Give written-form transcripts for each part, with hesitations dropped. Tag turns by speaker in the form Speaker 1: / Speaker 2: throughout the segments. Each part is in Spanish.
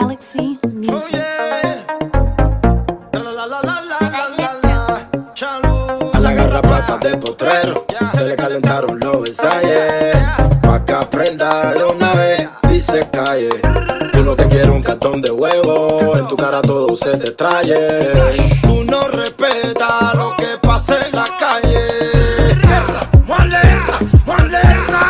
Speaker 1: Galaxy
Speaker 2: Oh
Speaker 1: Music.
Speaker 2: yeah. La. Chalu. A la garrapata de potrero se le calentaron los ensayos. Pa' que aprenda de una vez y se calle. Tú lo que quieres un cartón de huevo, en tu cara todo se te traye. Tú no respetas lo que pasa en la calle. Guerra, muerra, muerra.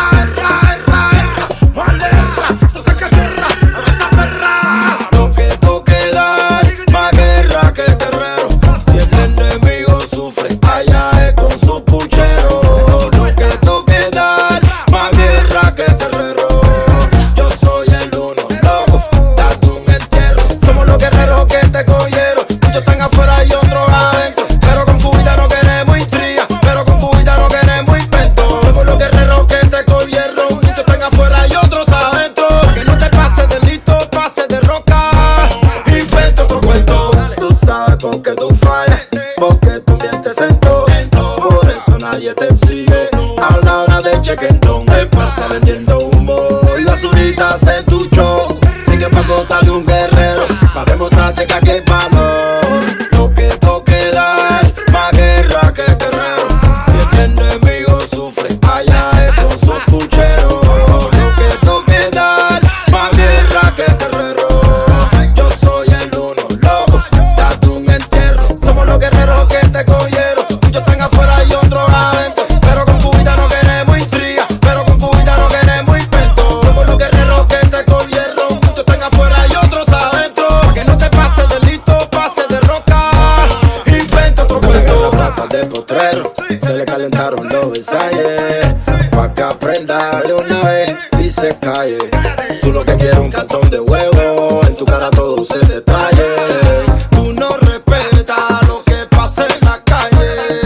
Speaker 2: Porque tú fallas, porque tú mientes en todo. Por eso nadie te sigue a la hora de chequentón. Te pasa vendiendo humo y basuritas en tu show. Sigue pa' cosas de un guerrero, pa' demostrarte que aquí hay valor. Lo que toque dar, más guerra que guerrero. Si el enemigo sufre, allá es con sus pucheros. Lo que toque dar, más guerra que guerrero. Yo soy el uno, loco, date un entierro. Somos los guerreros que te cogieron. Muchos están afuera y otros adentro. Pero con tu vida no queremos intriga, pero con tu vida no queremos invento. Somos los guerreros que te cogieron. Muchos están afuera y otros adentro. Pa' que no te pase delito, pase de roca. Inventa otro cuento. Las ratas de potrero se le calentaron los ensayos. Pa' que aprenda de una vez y se calle. Tú lo que quieres un cartón de huevo, en tu cara todo se te traye. Tú no respetas lo que pasa en la calle.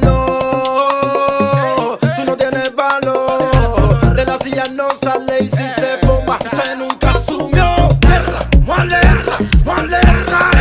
Speaker 2: No, tú no tienes valor. De la silla no sale y si se forma se nunca asumió. Guerra, muerra, muerra.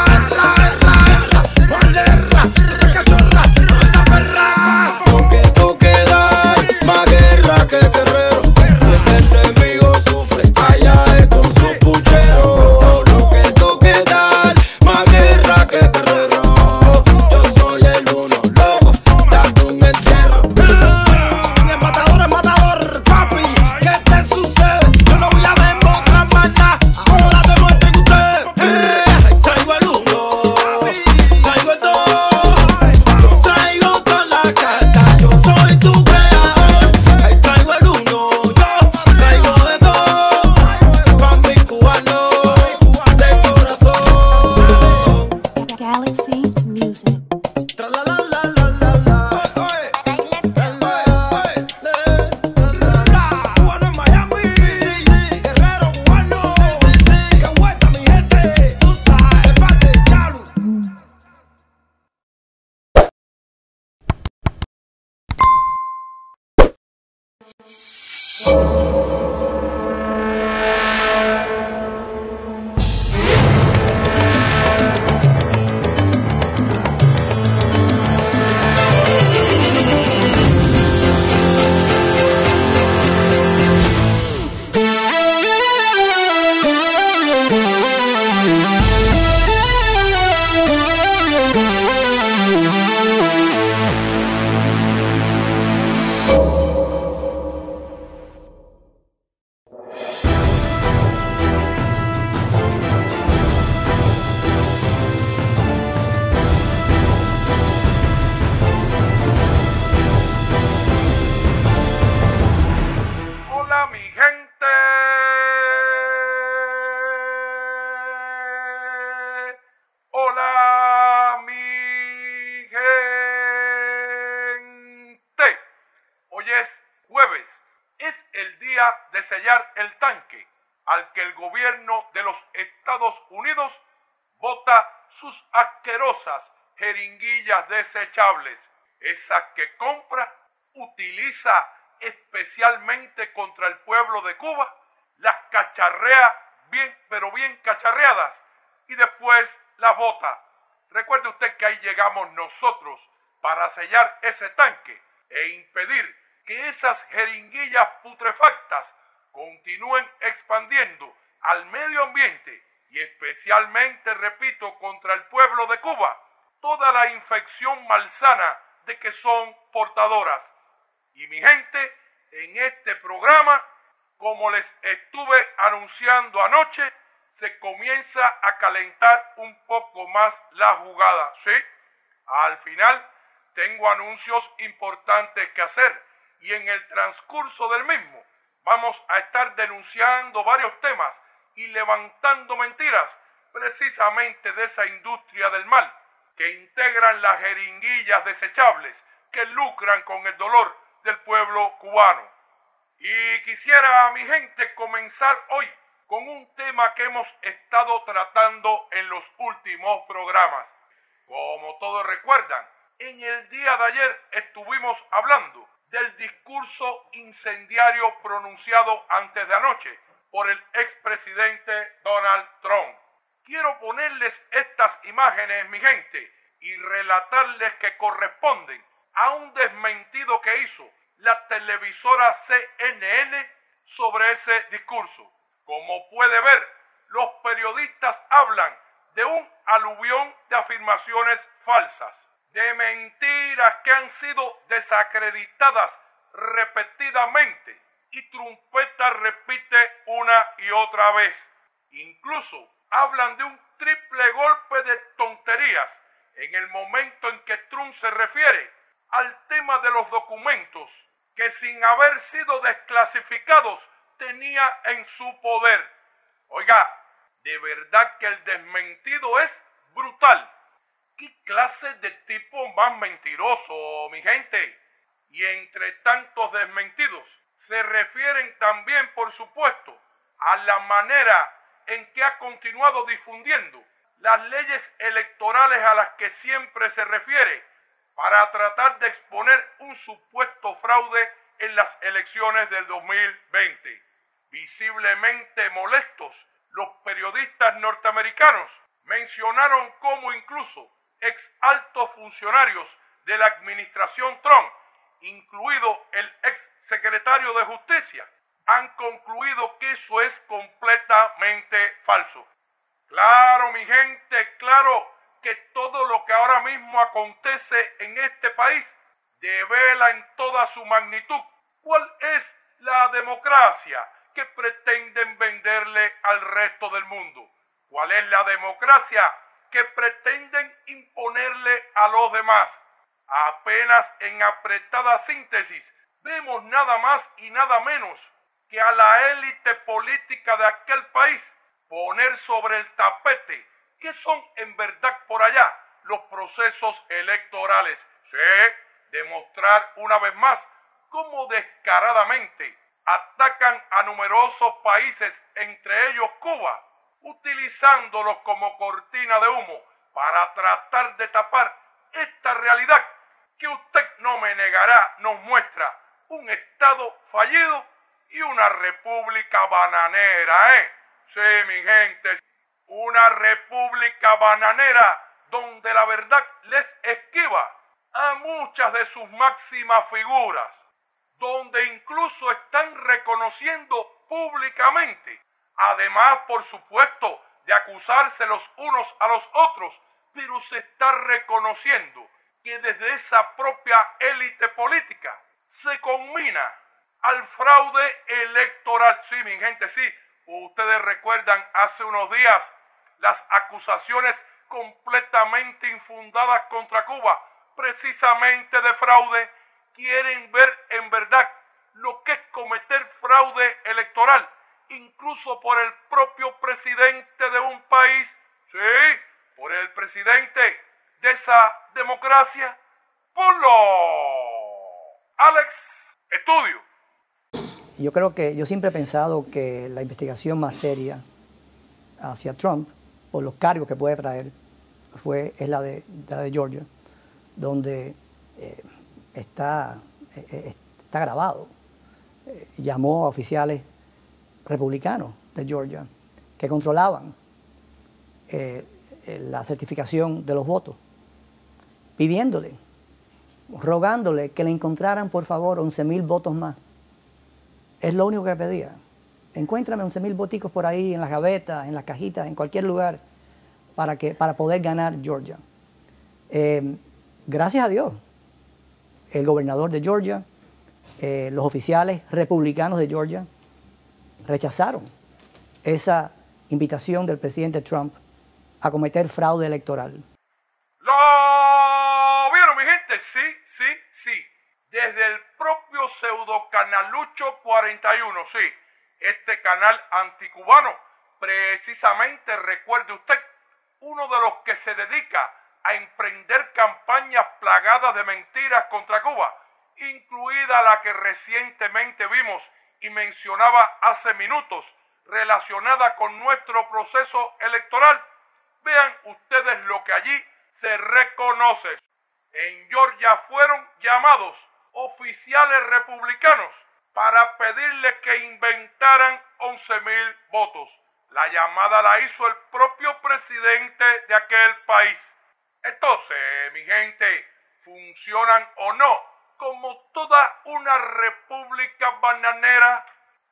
Speaker 2: Porque toque dar, más guerra que guerrero. Si el enemigo sufre, allá es con su puchero. Lo que toque dar, más guerra que guerrero. Yo soy el uno, loco, date un entierro. El matador, papi, ¿qué te sucede? Yo no voy a demostrar más nada, ahora demuestren ustedes. Traigo el uno, traigo el dos, traigo toda la carta, yo soy tu creador. Ahí traigo el uno, yo traigo de todo, pa' mi cubano de corazón.
Speaker 1: Galaxy Music.
Speaker 2: Tra la la la la la la. Cubano en Miami, guerrero cubano, que vuelta mi gente, tú sabes, parte de Chalu.
Speaker 3: Hola mi gente. Hola mi gente. Hoy es jueves. Es el día de sellar el tanque al que el gobierno de los Estados Unidos bota sus asquerosas jeringuillas desechables. Esas que compra, utiliza especialmente contra el pueblo de Cuba, las cacharrea bien, pero bien cacharreadas, y después las bota. Recuerde usted que ahí llegamos nosotros para sellar ese tanque e impedir que esas jeringuillas putrefactas continúen expandiendo al medio ambiente y especialmente, repito, contra el pueblo de Cuba, toda la infección malsana de que son portadoras. Y mi gente, en este programa, como les estuve anunciando anoche, se comienza a calentar un poco más la jugada, ¿sí? Al final tengo anuncios importantes que hacer y en el transcurso del mismo vamos a estar denunciando varios temas y levantando mentiras precisamente de esa industria del mal que integran las jeringuillas desechables que lucran con el dolor del pueblo cubano. Y quisiera, mi gente, comenzar hoy con un tema que hemos estado tratando en los últimos programas. Como todos recuerdan, en el día de ayer estuvimos hablando del discurso incendiario pronunciado antes de anoche por el expresidente Donald Trump. Quiero ponerles estas imágenes, mi gente, y relatarles que corresponden a un desmentido que hizo la televisora CNN sobre ese discurso. Como puede ver, los periodistas hablan de un aluvión de afirmaciones falsas, de mentiras que han sido desacreditadas repetidamente, y Trumpeta repite una y otra vez. Incluso hablan de un triple golpe de tonterías en el momento en que Trump se refiere al tema de los documentos que, sin haber sido desclasificados, tenía en su poder. Oiga, de verdad que el desmentido es brutal. ¿Qué clase de tipo más mentiroso, mi gente? Y entre tantos desmentidos, se refieren también, por supuesto, a la manera en que ha continuado difundiendo las leyes electorales a las que siempre se refiere para tratar de exponer un supuesto fraude en las elecciones del 2020. Visiblemente molestos, los periodistas norteamericanos mencionaron cómo incluso ex altos funcionarios de la administración Trump, incluido el ex secretario de Justicia, han concluido que eso es completamente falso. Claro, mi gente, claro que todo lo que ahora mismo acontece en este país devela en toda su magnitud cuál es la democracia que pretenden venderle al resto del mundo. ¿Cuál es la democracia que pretenden imponerle a los demás? Apenas en apretada síntesis vemos nada más y nada menos que a la élite política de aquel país poner sobre el tapete qué son en verdad por allá los procesos electorales. Sí, demostrar una vez más cómo descaradamente atacan a numerosos países, entre ellos Cuba, utilizándolos como cortina de humo para tratar de tapar esta realidad que usted no me negará nos muestra un Estado fallido y una república bananera, Sí, mi gente, una república bananera donde la verdad les esquiva a muchas de sus máximas figuras, donde incluso están reconociendo públicamente, además, por supuesto, de acusarse los unos a los otros, pero se está reconociendo que desde esa propia élite política se conmina al fraude electoral. Sí, mi gente, sí, ustedes recuerdan hace unos días las acusaciones completamente infundadas contra Cuba, precisamente de fraude. Quieren ver en verdad lo que es cometer fraude electoral, incluso por el propio presidente de un país, sí, por el presidente de esa democracia. ¡Ponlo! Alex, estudio.
Speaker 4: Yo creo que yo siempre he pensado que la investigación más seria hacia Trump, por los cargos que puede traer, es la de Georgia, donde está grabado. Llamó a oficiales republicanos de Georgia que controlaban la certificación de los votos, pidiéndole, rogándole que le encontraran por favor 11,000 votos más. Es lo único que pedía. encuéntrame 11.000 voticos por ahí en las gavetas, en las cajitas, en cualquier lugar para poder ganar Georgia. Gracias a Dios, el gobernador de Georgia, los oficiales republicanos de Georgia rechazaron esa invitación del presidente Trump a cometer fraude electoral.
Speaker 3: ¿Lo vieron, mi gente? Sí. Desde el propio pseudocanalucho 41, sí. Este canal anticubano, precisamente, recuerde usted, uno de los que se dedica a emprender campañas plagadas de mentiras contra Cuba, incluida la que recientemente vimos y mencionaba hace minutos, relacionada con nuestro proceso electoral. Vean ustedes lo que allí se reconoce. En Georgia fueron llamados oficiales republicanos para pedirle que inventaran 11.000 votos. La llamada la hizo el propio presidente de aquel país. Entonces, mi gente, ¿funcionan o no como toda una república bananera?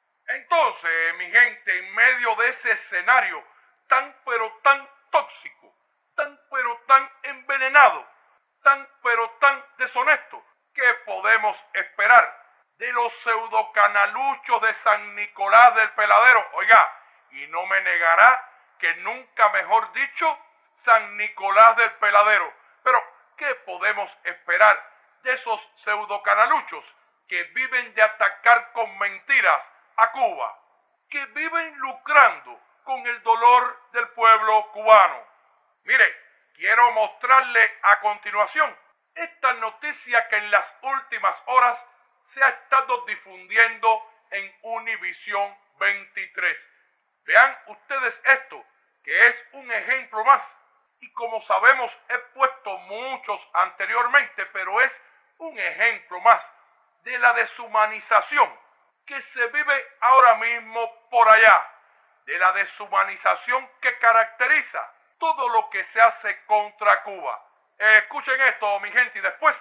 Speaker 3: Entonces, mi gente, en medio de ese escenario tan pero tan tóxico, tan pero tan envenenado, tan pero tan deshonesto, ¿qué podemos esperar de los pseudocanaluchos de San Nicolás del Peladero? Oiga, y no me negará que nunca mejor dicho San Nicolás del Peladero. Pero, ¿qué podemos esperar de esos pseudocanaluchos que viven de atacar con mentiras a Cuba, que viven lucrando con el dolor del pueblo cubano? Mire, quiero mostrarle a continuación esta noticia que en las últimas horas se ha estado difundiendo en Univisión 23. Vean ustedes esto, que es un ejemplo más. Y como sabemos, he puesto muchos anteriormente, pero es un ejemplo más de la deshumanización que se vive ahora mismo por allá, de la deshumanización que caracteriza todo lo que se hace contra Cuba. Escuchen esto, mi gente, y después,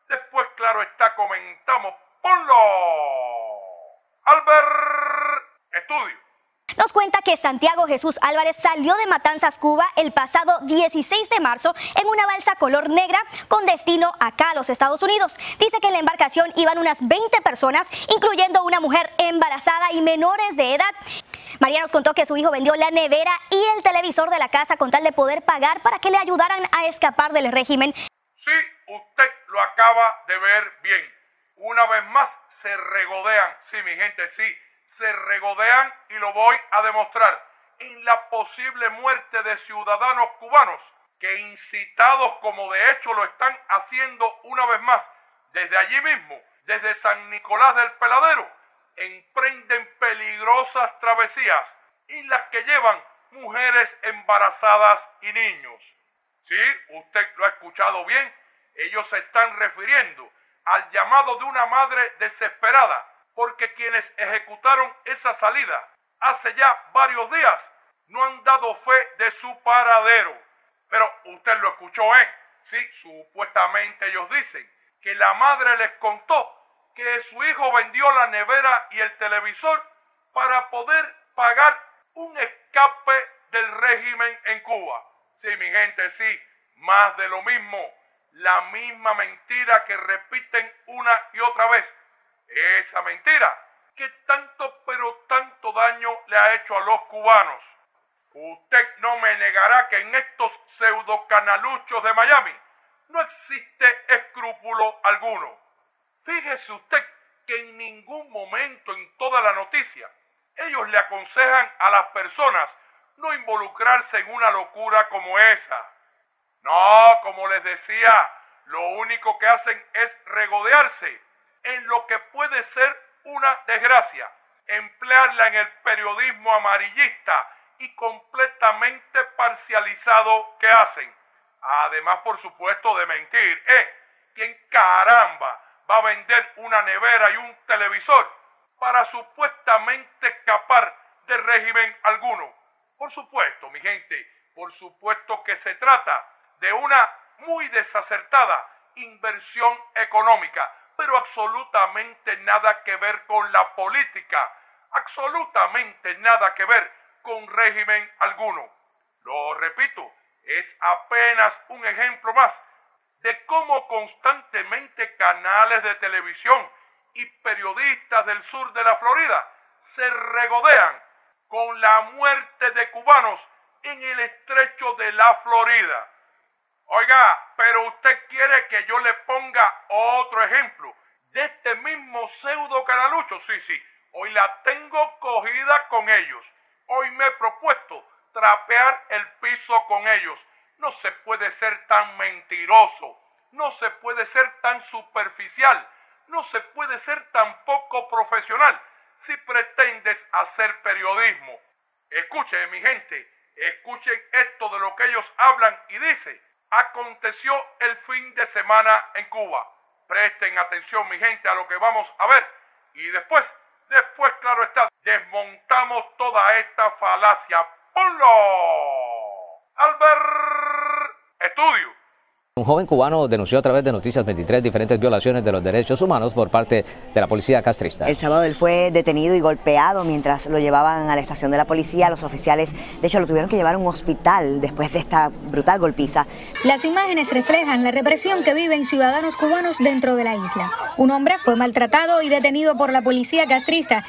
Speaker 3: claro está, comentamos. ¡Ponlo! Albert Estudio.
Speaker 5: Nos cuenta que Santiago Jesús Álvarez salió de Matanzas, Cuba, el pasado 16 de marzo en una balsa color negra con destino acá a los Estados Unidos. Dice que en la embarcación iban unas 20 personas, incluyendo una mujer embarazada y menores de edad. María nos contó que su hijo vendió la nevera y el televisor de la casa con tal de poder pagar para que le ayudaran a escapar del régimen.
Speaker 3: Sí, usted lo acaba de ver bien. Una vez más se regodean, sí, mi gente, sí, se regodean, y lo voy a demostrar, en la posible muerte de ciudadanos cubanos que, incitados como de hecho lo están haciendo una vez más, desde allí mismo, desde San Nicolás del Peladero, emprenden peligrosas travesías en las que llevan mujeres embarazadas y niños. Sí, usted lo ha escuchado bien, ellos se están refiriendo al llamado de una madre desesperada, porque quienes ejecutaron esa salida hace ya varios días no han dado fe de su paradero. Pero usted lo escuchó, sí, supuestamente ellos dicen que la madre les contó que su hijo vendió la nevera y el televisor para poder pagar un escape del régimen en Cuba. Sí, mi gente, sí, más de lo mismo, la misma mentira que repiten una y otra vez. Esa mentira que tanto pero tanto daño le ha hecho a los cubanos. Usted no me negará que en estos pseudocanaluchos de Miami no existe escrúpulo alguno. Fíjese usted que en ningún momento en toda la noticia ellos le aconsejan a las personas no involucrarse en una locura como esa. No, como les decía, lo único que hacen es regodearse en lo que puede ser una desgracia, emplearla en el periodismo amarillista y completamente parcializado que hacen. Además, por supuesto, de mentir. ¿Quién caramba va a vender una nevera y un televisor para supuestamente escapar de régimen alguno? Por supuesto, mi gente, por supuesto que se trata de una muy desacertada inversión económica, pero absolutamente nada que ver con la política. absolutamente nada que ver con régimen alguno. Lo repito, es apenas un ejemplo más de cómo constantemente canales de televisión y periodistas del sur de la Florida se regodean con la muerte de cubanos en el estrecho de la Florida. Oiga, pero usted quiere que yo le ponga otro ejemplo de este mismo pseudo canalucho. Sí, hoy la tengo cogida con ellos. Hoy me he propuesto trapear el piso con ellos. No se puede ser tan mentiroso, no se puede ser tan superficial, no se puede ser tan poco profesional si pretendes hacer periodismo. Escuchen, mi gente, escuchen esto de lo que ellos hablan y dicen. Aconteció el fin de semana en Cuba. Presten atención, mi gente, a lo que vamos a ver. Y después, claro está, desmontamos toda esta falacia. ¡Ponlo! Albert Estudio.
Speaker 6: Un joven cubano denunció a través de Noticias 23 diferentes violaciones de los derechos humanos por parte de la policía castrista.
Speaker 7: El sábado él fue detenido y golpeado mientras lo llevaban a la estación de la policía. Los oficiales, de hecho, lo tuvieron que llevar a un hospital después de esta brutal golpiza.
Speaker 8: Las imágenes reflejan la represión que viven ciudadanos cubanos dentro de la isla. Un hombre fue maltratado y detenido por la policía castrista.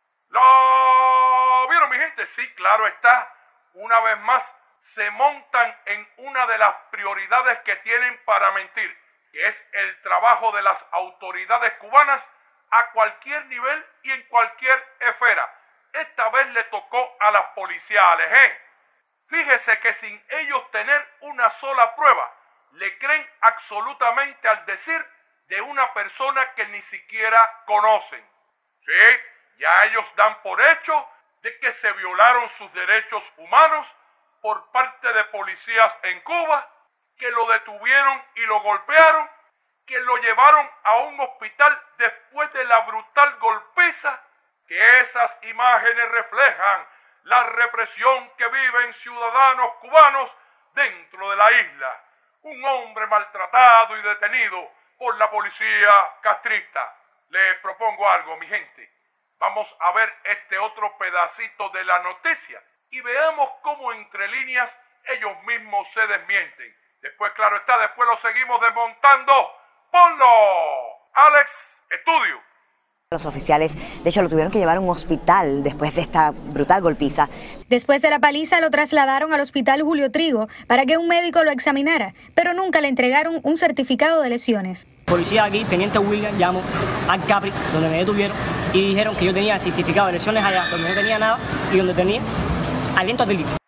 Speaker 3: ¿Lo vieron, mi gente? Sí, claro está. Una vez más, se montan en una de las prioridades que tienen para mentir, que es el trabajo de las autoridades cubanas a cualquier nivel y en cualquier esfera. Esta vez le tocó a las policiales, Fíjese que sin ellos tener una sola prueba, le creen absolutamente al decir de una persona que ni siquiera conocen. Sí, ya ellos dan por hecho de que se violaron sus derechos humanos por parte de policías en Cuba, que lo detuvieron y lo golpearon, que lo llevaron a un hospital después de la brutal golpiza, que esas imágenes reflejan la represión que viven ciudadanos cubanos dentro de la isla. Un hombre maltratado y detenido por la policía castrista. Les propongo algo, mi gente. Vamos a ver este otro pedacito de la noticia y veamos cómo entre líneas ellos mismos se desmienten. Después, claro está, después lo seguimos desmontando. ¡Ponlo! Alex Estudio.
Speaker 7: Los oficiales, de hecho, lo tuvieron que llevar a un hospital después de esta brutal golpiza.
Speaker 8: Después de la paliza lo trasladaron al hospital Julio Trigo para que un médico lo examinara, pero nunca le entregaron un certificado de lesiones.
Speaker 9: Policía aquí, Teniente William, llamó al Capri, donde me detuvieron, y dijeron que yo tenía certificado de lesiones allá, donde no tenía nada y donde tenía aliento de líquido.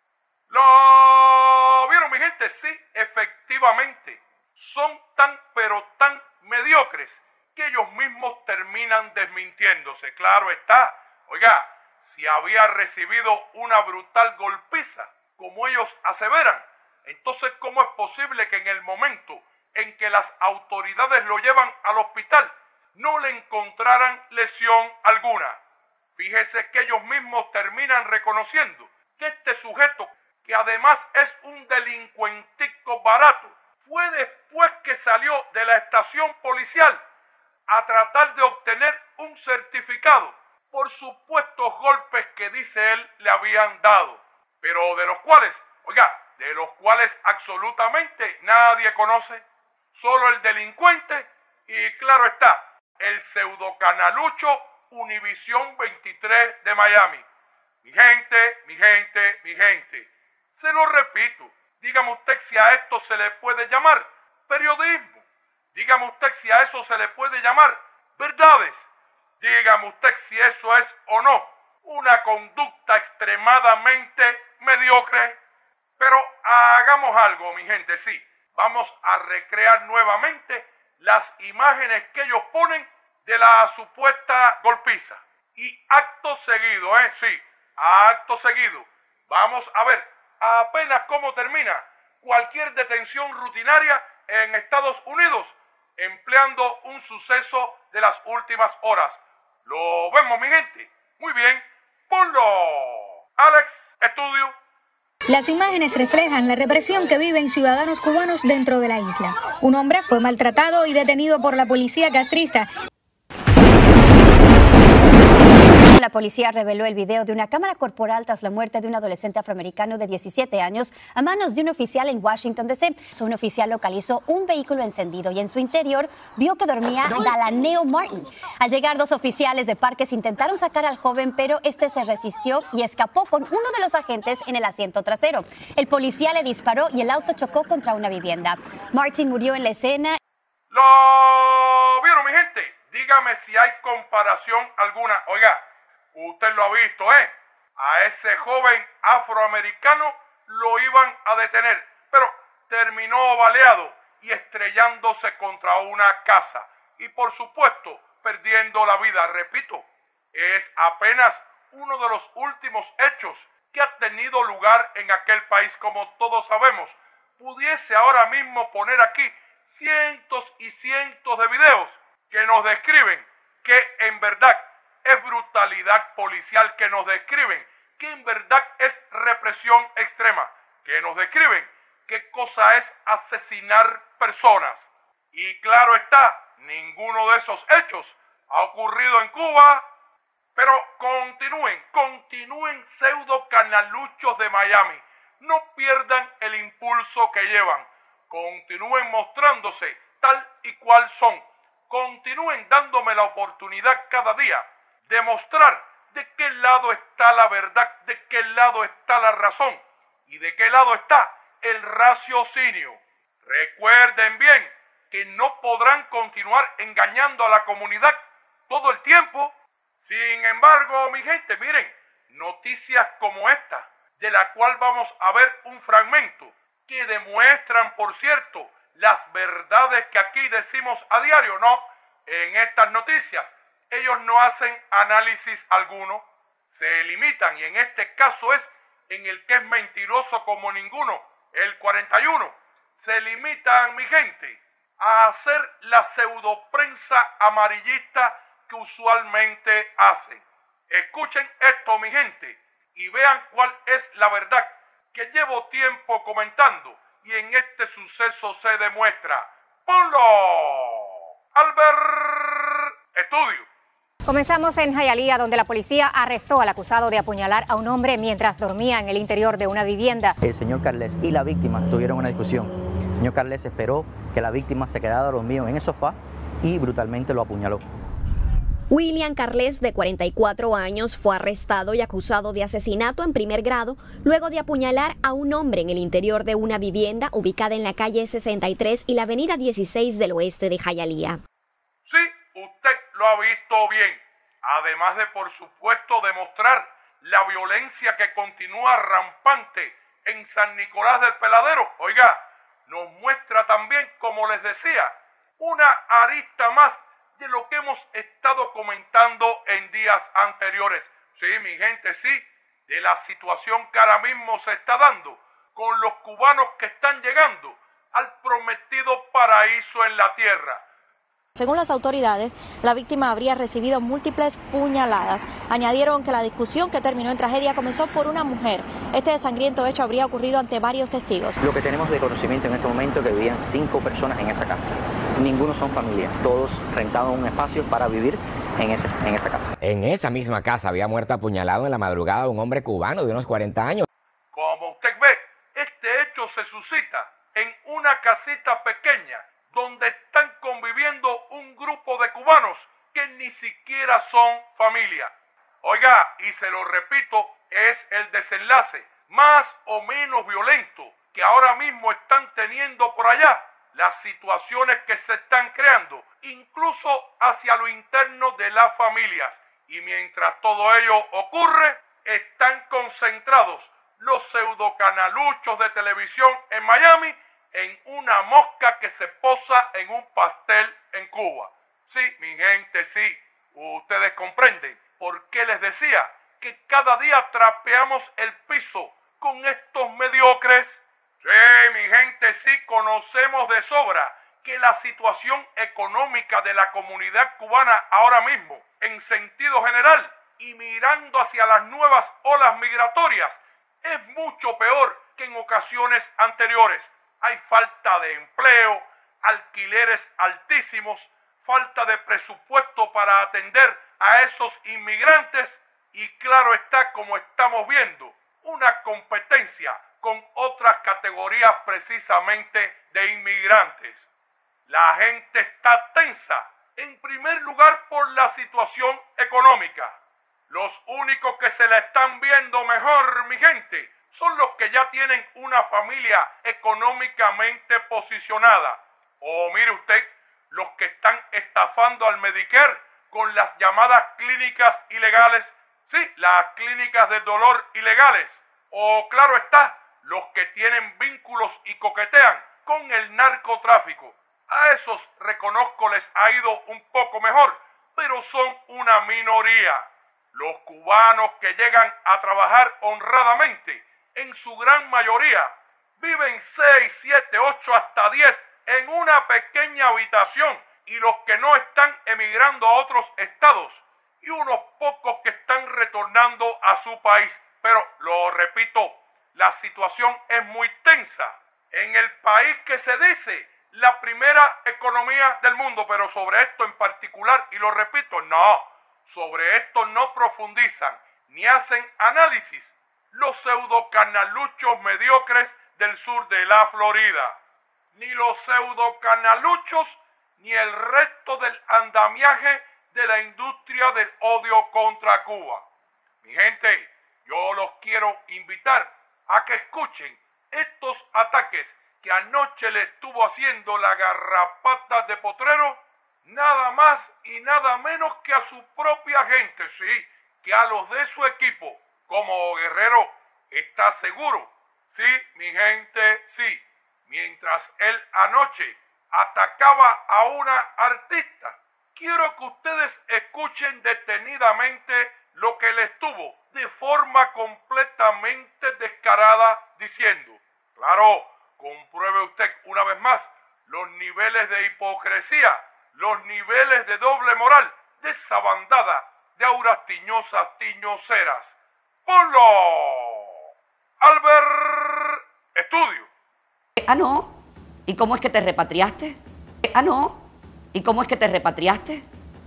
Speaker 3: ¿Lo vieron, mi gente? Sí, efectivamente. Son tan, pero tan mediocres que ellos mismos terminan desmintiéndose. Claro está. Oiga, si había recibido una brutal golpiza, como ellos aseveran, entonces ¿cómo es posible que en el momento en que las autoridades lo llevan al hospital no le encontraran lesión alguna? Fíjese que ellos mismos terminan reconociendo que este sujeto, que además es un delincuentico barato, fue después que salió de la estación policial a tratar de obtener un certificado por supuestos golpes que dice él le habían dado, pero de los cuales absolutamente nadie conoce, solo el delincuente y, claro está, el pseudocanalucho Univisión 23 de Miami. Mi gente, se lo repito, dígame usted si a esto se le puede llamar periodismo, dígame usted si a eso se le puede llamar verdades, dígame usted si eso es o no una conducta extremadamente mediocre. Pero hagamos algo, mi gente, sí, vamos a recrear nuevamente las imágenes que ellos ponen de la supuesta golpiza. Y acto seguido, vamos a ver apenas cómo termina cualquier detención rutinaria en Estados Unidos, empleando un suceso de las últimas horas. Lo vemos, mi gente. Muy bien, ponlo. Alex Estudio.
Speaker 8: Las imágenes reflejan la represión que viven ciudadanos cubanos dentro de la isla. Un hombre fue maltratado y detenido por la policía castrista.
Speaker 10: La policía reveló el video de una cámara corporal tras la muerte de un adolescente afroamericano de 17 años a manos de un oficial en Washington, D.C. Un oficial localizó un vehículo encendido y en su interior vio que dormía Dalaneo Martin. Al llegar, 2 oficiales de parques intentaron sacar al joven, pero este se resistió y escapó con uno de los agentes en el asiento trasero. El policía le disparó y el auto chocó contra una vivienda. Martin murió en la escena.
Speaker 3: ¿Lo vieron, mi gente? Dígame si hay comparación alguna. Oiga, usted lo ha visto, ¿eh? A ese joven afroamericano lo iban a detener, pero terminó baleado y estrellándose contra una casa. Y por supuesto, perdiendo la vida. Repito, es apenas uno de los últimos hechos que ha tenido lugar en aquel país. Como todos sabemos, pudiese ahora mismo poner aquí cientos y cientos de videos que nos describen que en verdad es brutalidad policial, que nos describen que en verdad es represión extrema, que nos describen qué cosa es asesinar personas. Y claro está, ninguno de esos hechos ha ocurrido en Cuba, pero continúen pseudo canaluchos de Miami, no pierdan el impulso que llevan, continúen mostrándose tal y cual son, continúen dándome la oportunidad cada día de mostrar de qué lado está la verdad, de qué lado está la razón y de qué lado está el raciocinio. Recuerden bien que no podrán continuar engañando a la comunidad todo el tiempo. Sin embargo, mi gente, miren, noticias como esta, de la cual vamos a ver un fragmento, que demuestran, por cierto, las verdades que aquí decimos a diario, ¿no? En estas noticias, ellos no hacen análisis alguno, se limitan, y en este caso es en el que es mentiroso como ninguno, el 41, se limitan, mi gente, a hacer la pseudoprensa amarillista que usualmente hacen. Escuchen esto, mi gente, y vean cuál es la verdad que llevo tiempo comentando, y en este suceso se demuestra. ¡Ponlo! Albert Estudio.
Speaker 8: Comenzamos en Hialeah, donde la policía arrestó al acusado de apuñalar a un hombre mientras dormía en el interior de una vivienda.
Speaker 11: El señor Carles y la víctima tuvieron una discusión. El señor Carles esperó que la víctima se quedara dormido en el sofá y brutalmente lo apuñaló.
Speaker 12: William Carles, de 44 años, fue arrestado y acusado de asesinato en primer grado luego de apuñalar a un hombre en el interior de una vivienda ubicada en la calle 63 y la avenida 16 del oeste de Hialeah.
Speaker 3: Sí, usted lo ha visto bien. Además de, por supuesto, demostrar la violencia que continúa rampante en San Nicolás del Peladero, oiga, nos muestra también, como les decía, una arista más de lo que hemos estado comentando en días anteriores. Sí, mi gente, sí, de la situación que ahora mismo se está dando con los cubanos que están llegando al prometido paraíso en la tierra.
Speaker 13: Según las autoridades, la víctima habría recibido múltiples puñaladas. Añadieron que la discusión que terminó en tragedia comenzó por una mujer. Este sangriento hecho habría ocurrido ante varios testigos.
Speaker 11: Lo que tenemos de conocimiento en este momento es que vivían 5 personas en esa casa. Ninguno son familias, todos rentaban un espacio para vivir en esa casa.
Speaker 14: En esa misma casa había muerto apuñalado en la madrugada un hombre cubano de unos 40 años.
Speaker 3: Como usted ve, este hecho se suscita en una casita pequeña donde están conviviendo un grupo de cubanos que ni siquiera son familia. Oiga, y se lo repito, es el desenlace más o menos violento que ahora mismo están teniendo por allá, las situaciones que se están creando, incluso hacia lo interno de las familias. Y mientras todo ello ocurre, están concentrados los pseudocanaluchos de televisión en Miami en una mosca que se posa en un pastel en Cuba. Sí, mi gente, sí, ustedes comprenden por qué les decía que cada día trapeamos el piso con estos mediocres. Sí, mi gente, sí, conocemos de sobra que la situación económica de la comunidad cubana ahora mismo, en sentido general, y mirando hacia las nuevas olas migratorias, es mucho peor que en ocasiones anteriores. Hay falta de empleo, alquileres altísimos, falta de presupuesto para atender a esos inmigrantes y claro está, como estamos viendo, una competencia con otras categorías precisamente de inmigrantes. La gente está tensa, en primer lugar por la situación económica. Los únicos que se la están viendo mejor, mi gente, son los que ya tienen una familia económicamente posicionada. O mire usted, los que están estafando al Medicare con las llamadas clínicas ilegales, sí, las clínicas de dolor ilegales. O claro está, los que tienen vínculos y coquetean con el narcotráfico. A esos reconozco les ha ido un poco mejor, pero son una minoría. Los cubanos que llegan a trabajar honradamente, en su gran mayoría, viven 6, 7, 8, hasta 10 en una pequeña habitación, y los que no están emigrando a otros estados, y unos pocos que están retornando a su país. Pero, lo repito, la situación es muy tensa. En el país que se dice la primera economía del mundo, pero sobre esto en particular, y lo repito, no, sobre esto no profundizan ni hacen análisis los pseudocanaluchos mediocres del sur de la Florida, ni los pseudocanaluchos ni el resto del andamiaje de la industria del odio contra Cuba. Mi gente, yo los quiero invitar a que escuchen estos ataques que anoche le estuvo haciendo la garrapata de Potrero, nada más y nada menos que a su propia gente, sí, que a los de su equipo. Como Guerrero está seguro, sí, mi gente, sí, mientras él anoche atacaba a una artista. Quiero que ustedes escuchen detenidamente lo que le estuvo de forma completamente descarada diciendo. Claro, compruebe usted una vez más los niveles de hipocresía, los niveles de doble moral de esa bandada de auras tiñosas tiñoseras. ¡Ponlo! Albert Estudio.
Speaker 15: Ah, no. ¿Y cómo es que te repatriaste? Ah, no. ¿Y cómo es que te repatriaste?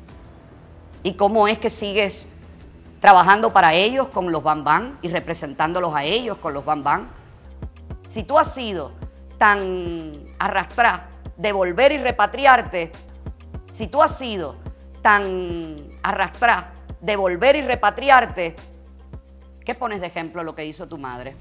Speaker 15: ¿Y cómo es que sigues trabajando para ellos con los Bam Bam y representándolos a ellos con los Bam Bam? Si tú has sido tan arrastrada de volver y repatriarte, si tú has sido tan arrastrada de volver y repatriarte, ¿qué pones de ejemplo lo que hizo tu madre?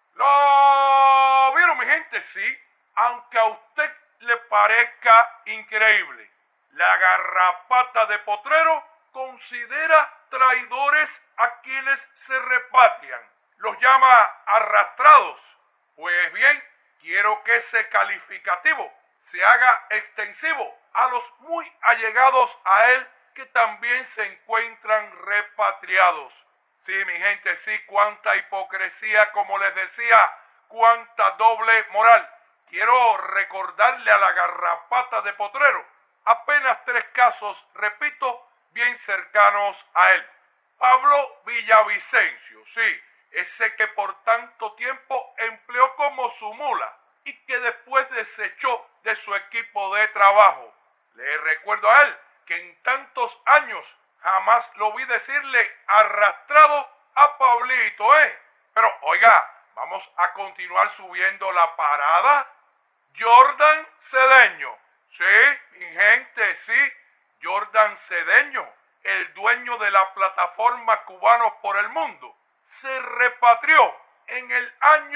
Speaker 3: Lo vieron, mi gente, sí. Aunque a usted le parezca increíble, la garrapata de Potrero considera traidores a quienes se repatrian. Los llama arrastrados. Pues bien, quiero que ese calificativo se haga extensivo a los muy allegados a él que también se encuentran repatriados. Sí, mi gente, sí, cuánta hipocresía, como les decía, cuánta doble moral. Quiero recordarle a la garrapata de Potrero apenas 3 casos, repito, bien cercanos a él. Pablo Villavicencio, sí, ese que por tanto tiempo empleó como su mula y que después desechó de su equipo de trabajo. Le recuerdo a él que en tantos años jamás lo vi decirle arrastrado a Pablito, Pero, oiga, vamos a continuar subiendo la parada. Jordan Cedeño, sí, mi gente, sí, Jordan Cedeño, el dueño de la plataforma Cubanos por el Mundo, se repatrió en el año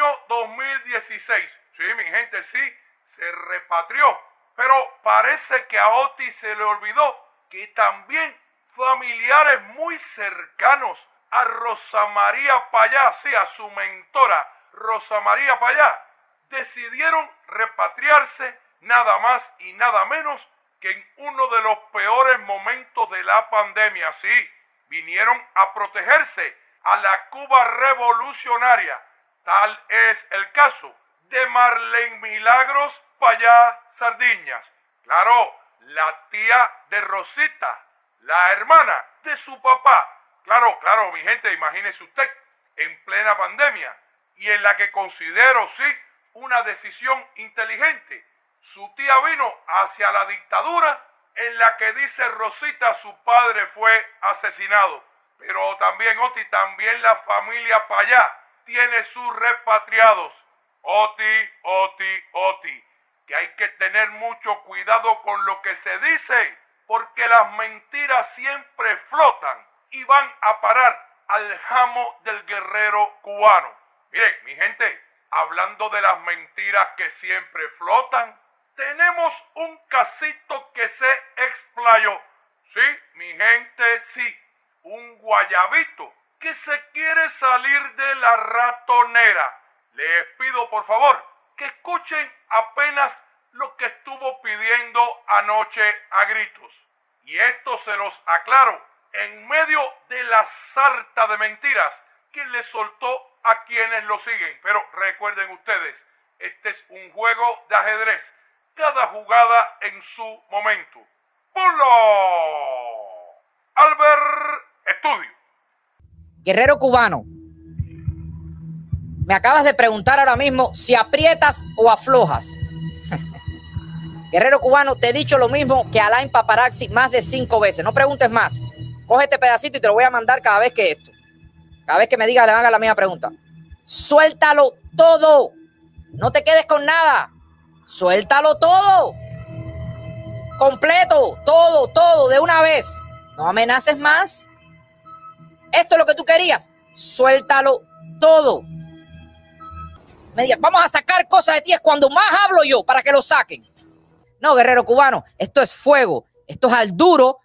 Speaker 3: 2016. Sí, mi gente, sí, se repatrió. Pero parece que a Oti se le olvidó que también familiares muy cercanos a Rosa María Payá, sí, a su mentora Rosa María Payá, decidieron repatriarse nada más y nada menos que en uno de los peores momentos de la pandemia. Sí, vinieron a protegerse a la Cuba revolucionaria. Tal es el caso de Marlene Milagros Payá Sardiñas. Claro, la tía de Rosita, la hermana de su papá. Claro, mi gente, imagínese usted, en plena pandemia, y en la que considero, sí, una decisión inteligente. Su tía vino hacia la dictadura en la que, dice Rosita, su padre fue asesinado. Pero también, Oti, también la familia para allá tiene sus repatriados. Oti, que hay que tener mucho cuidado con lo que se dice, porque las mentiras siempre flotan y van a parar al jamo del guerrero cubano. Miren, mi gente, hablando de las mentiras que siempre flotan, tenemos un casito que se explayó. Sí, mi gente, sí, un guayabito que se quiere salir de la ratonera. Les pido, por favor, que escuchen apenas lo que estuvo pidiendo anoche a gritos. Y esto se los aclaro en medio de la sarta de mentiras que le soltó a quienes lo siguen. Pero recuerden ustedes, este es un juego de ajedrez. Cada jugada en su momento. ¡Ponlo! Albert Estudio.
Speaker 16: Guerrero cubano, me acabas de preguntar ahora mismo si aprietas o aflojas. Guerrero cubano, te he dicho lo mismo que Alain Paparazzi más de 5 veces. No preguntes más. Coge este pedacito y te lo voy a mandar cada vez que me diga, le haga la misma pregunta. Suéltalo todo. No te quedes con nada. Suéltalo todo. Completo. Todo, de una vez. No amenaces más. Esto es lo que tú querías. Suéltalo todo. Me digas, vamos a sacar cosas de ti. Es cuando más hablo yo para que lo saquen. No, guerrero cubano, esto es fuego. Esto es al duro.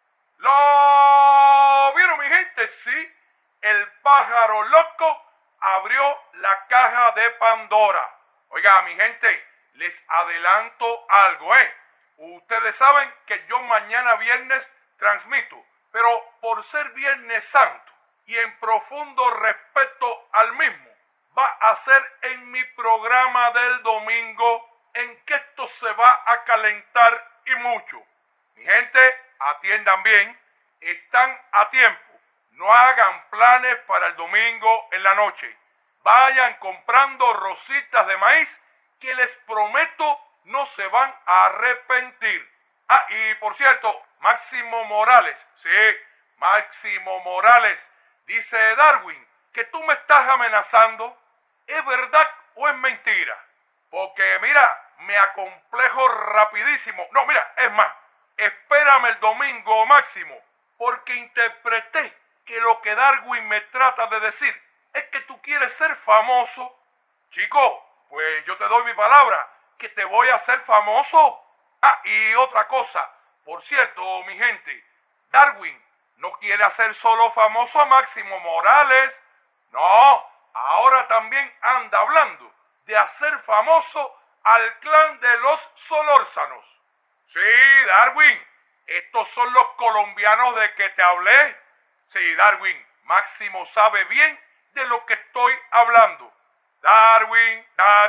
Speaker 3: ¿Lo vieron, mi gente? Sí, el pájaro loco abrió la caja de Pandora. Oiga, mi gente, les adelanto algo, Ustedes saben que yo mañana viernes transmito, pero por ser Viernes Santo y en profundo respeto al mismo, va a ser en mi programa del domingo en que esto se va a calentar y mucho. Mi gente, atiendan bien, están a tiempo. No hagan planes para el domingo en la noche. Vayan comprando rositas de maíz que les prometo no se van a arrepentir. Ah, y por cierto, Máximo Morales, sí, Máximo Morales, dice Darwin, que tú me estás amenazando. ¿Es verdad o es mentira? Porque mira, me acomplejo rapidísimo. No, mira, es más, espérame el domingo, Máximo, porque interpreté que lo que Darwin me trata de decir es que tú quieres ser famoso. Chico, pues yo te doy mi palabra que te voy a hacer famoso. Ah, y otra cosa, por cierto, mi gente, Darwin no quiere hacer solo famoso a Máximo Morales. No, ahora también anda hablando de hacer famoso al clan de los Solórzanos. Sí, Darwin, estos son los colombianos de que te hablé. Sí, Darwin, Máximo sabe bien de lo que estoy hablando. Darwin,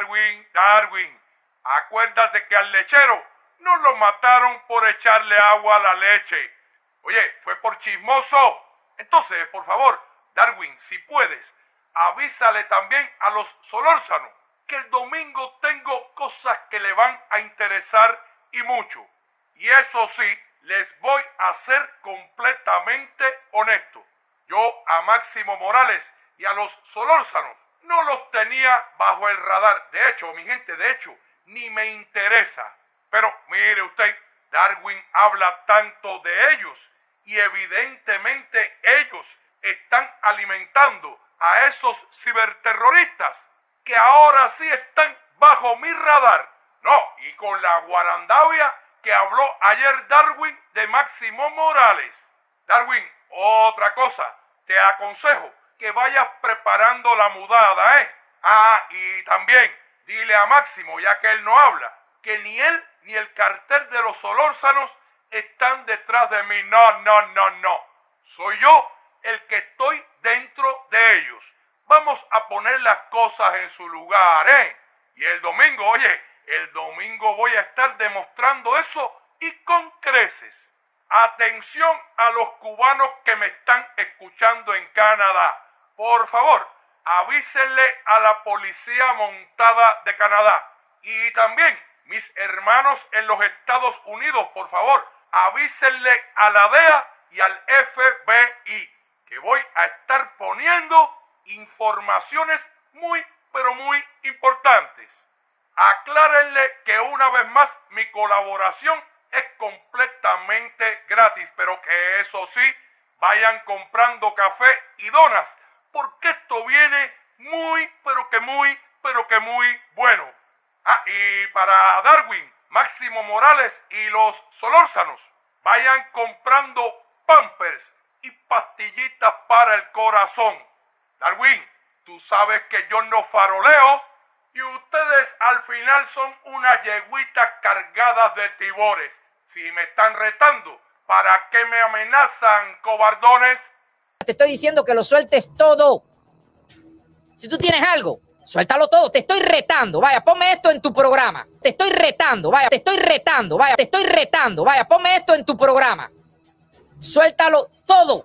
Speaker 3: acuérdate que al lechero no lo mataron por echarle agua a la leche. Oye, fue por chismoso. Entonces, por favor, Darwin, si puedes, avísale también a los Solórzanos que el domingo tengo cosas que le van a interesar y mucho. Y eso sí, les voy a ser completamente honesto. Yo a Máximo Morales y a los Solórzanos no los tenía bajo el radar. De hecho, mi gente, ni me interesa. Pero mire usted, Darwin habla tanto de ellos y evidentemente ellos están alimentando a esos ciberterroristas que ahora sí están bajo mi radar. No, y con la guarandavia que habló ayer Darwin de Máximo Morales. Darwin, otra cosa, te aconsejo que vayas preparando la mudada, Ah, y también dile a Máximo, ya que él no habla, que ni él ni el cartel de los Solórzanos están detrás de mí. No. Soy yo el que estoy dentro de ellos. Vamos a poner las cosas en su lugar, Y el domingo, el domingo voy a estar demostrando eso y con creces. Atención a los cubanos que me están escuchando en Canadá. Por favor, avísenle a la policía montada de Canadá. Y también, mis hermanos en los Estados Unidos, por favor, avísenle a la DEA y al FBI que voy a estar poniendo informaciones muy, pero muy importantes. Aclárenle que una vez más mi colaboración es completamente gratis, pero que eso sí, vayan comprando café y donas, porque esto viene muy, pero que muy bueno. Ah, y para Darwin, Máximo Morales y los Solórzanos, vayan comprando Pampers y pastillitas para el corazón. Darwin, tú sabes que yo no faroleo y ustedes al final son unas yeguitas cargadas de tibores. Si me están retando, ¿para qué me amenazan, cobardones?
Speaker 16: Te estoy diciendo que lo sueltes todo. Si tú tienes algo, suéltalo todo. Te estoy retando. Vaya, ponme esto en tu programa. Te estoy retando. Vaya, te estoy retando. Vaya, te estoy retando. Vaya, ponme esto en tu programa. Suéltalo todo.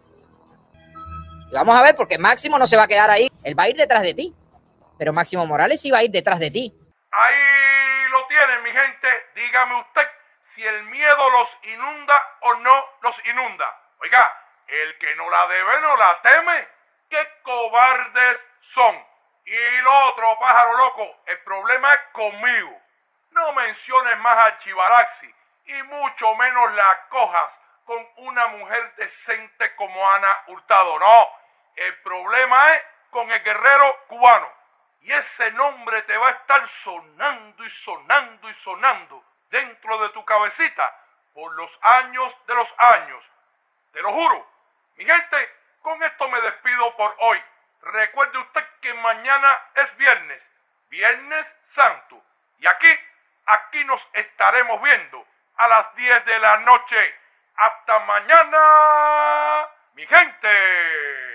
Speaker 16: Y vamos a ver, porque Máximo no se va a quedar ahí. Él va a ir detrás de ti. Pero Máximo Morales sí va a ir detrás de ti.
Speaker 3: Ahí lo tienen, mi gente. Dígame usted si el miedo los inunda o no los inunda. Oiga, el que no la debe no la teme. ¡Qué cobardes son! Y lo otro, pájaro loco, el problema es conmigo. No menciones más a Chivaraxi y mucho menos la cojas con una mujer decente como Ana Hurtado. No, el problema es con el guerrero cubano. Y ese nombre te va a estar sonando y sonando y sonando dentro de tu cabecita por los años de los años. Te lo juro. Mi gente, con esto me despido por hoy. Recuerde usted que mañana es viernes, Viernes Santo. Y aquí nos estaremos viendo a las 10 de la noche. ¡Hasta mañana, mi gente!